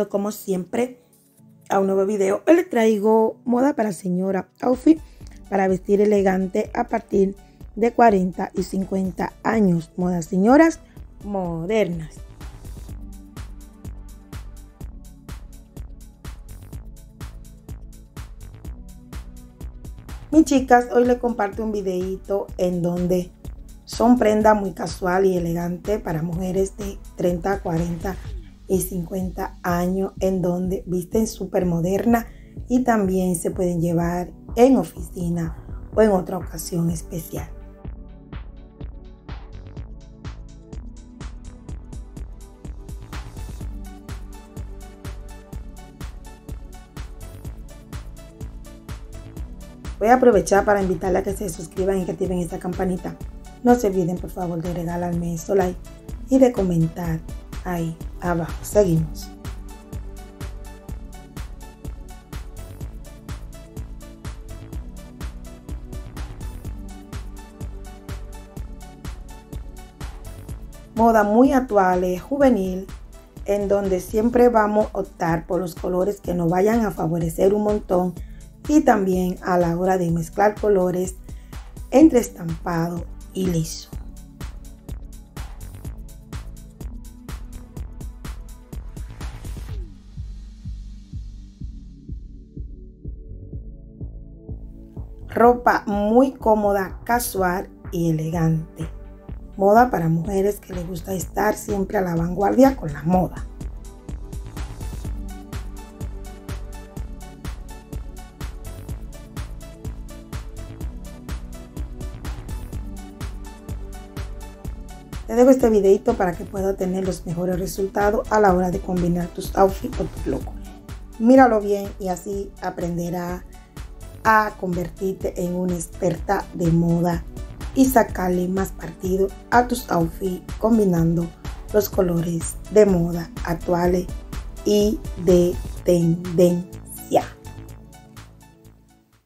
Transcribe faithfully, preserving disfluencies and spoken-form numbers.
bienvenido como siempre a un nuevo video. Hoy les traigo moda para señora, outfit para vestir elegante a partir de cuarenta y cincuenta años. Modas señoras modernas. Mis chicas, hoy les comparto un videito en donde son prendas muy casual y elegante para mujeres de treinta, cuarenta y cincuenta años, en donde visten súper moderna y también se pueden llevar en oficina o en otra ocasión especial. Voy a aprovechar para invitarles a que se suscriban y que activen esta campanita. No se olviden, por favor, de regalarme su like y de comentar ahí abajo. Seguimos. Moda muy actual, juvenil, en donde siempre vamos a optar por los colores que nos vayan a favorecer un montón, y también a la hora de mezclar colores entre estampado y liso. Ropa muy cómoda, casual y elegante. Moda para mujeres que les gusta estar siempre a la vanguardia con la moda. Te dejo este videito para que puedas tener los mejores resultados a la hora de combinar tus outfits o tus looks. Míralo bien y así aprenderás a convertirte en una experta de moda y sacarle más partido a tus outfits combinando los colores de moda actuales y de tendencia.